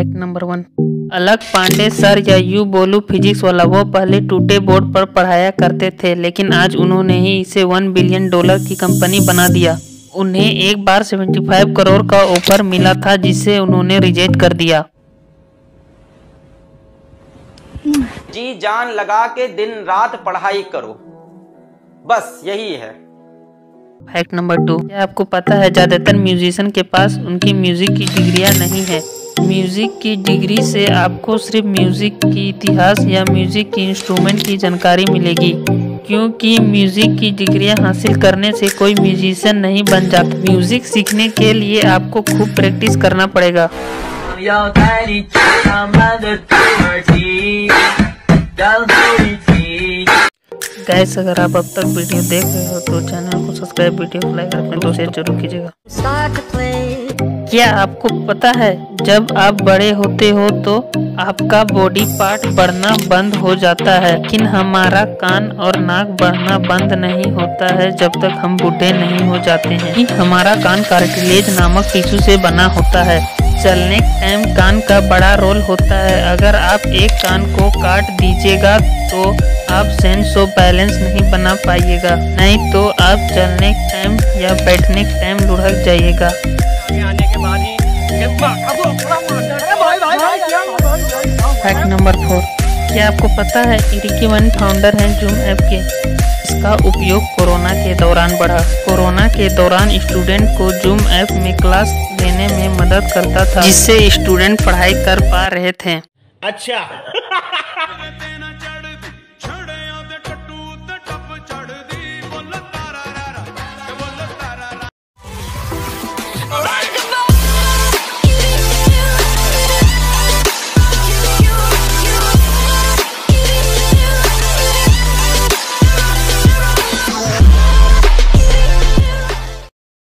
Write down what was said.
Fact number 1, Alakh Pandey sir या यूं बोलूं फिजिक्स वाला, वो पहले टूटे बोर्ड पर पढ़ाया करते थे, लेकिन आज उन्होंने ही इसे $1 बिलियन की कंपनी बना दिया। उन्हें एक बार 75 करोड़ का ऑफर मिला था, जिसे उन्होंने रिजेक्ट कर दिया। जी जान लगा के दिन रात पढ़ाई करो, बस यही है। फैक्ट नंबर 2, क्या आपको पता है ज्यादातर म्यूजिशियन के पास उनकी म्यूजिक की डिग्रियां नहीं है। म्यूजिक की डिग्री से आपको सिर्फ म्यूजिक की इतिहास या म्यूजिक की इंस्ट्रूमेंट की जानकारी मिलेगी, क्योंकि म्यूजिक की डिग्रियां हासिल करने से कोई म्यूजिशियन नहीं बन जाता। म्यूजिक सीखने के लिए आपको खूब प्रैक्टिस करना पड़ेगा। गाइस, अगर आप अब तक वीडियो देख रहे हो तो चैनल को सब्सक्राइब, वीडियो को लाइक, अपने दोस्त से जरूर कीजिएगा। क्या आपको पता है जब आप बड़े होते हो तो आपका बॉडी पार्ट बढ़ना बंद हो जाता है, लेकिन हमारा कान और नाक बढ़ना बंद नहीं होता है जब तक हम बूढ़े नहीं हो जाते हैं। हमारा कान कार्टिलेज नामक टिश्यू से बना होता है। चलने टाइम कान का बड़ा रोल होता है। अगर आप एक कान को काट दीजिएगा तो आप सेंस ऑफ बैलेंस नहीं बना पाइएगा, नहीं तो आप चलने टाइम या बैठने टाइम लुढ़क जाइएगा। फैक्ट नंबर 4, क्या आपको पता है रिकी वन फाउंडर हैं जूम ऐप के। इसका उपयोग कोरोना के दौरान बढ़ा। कोरोना के दौरान स्टूडेंट को जूम ऐप में क्लास लेने में मदद करता था, जिससे स्टूडेंट पढ़ाई कर पा रहे थे। अच्छा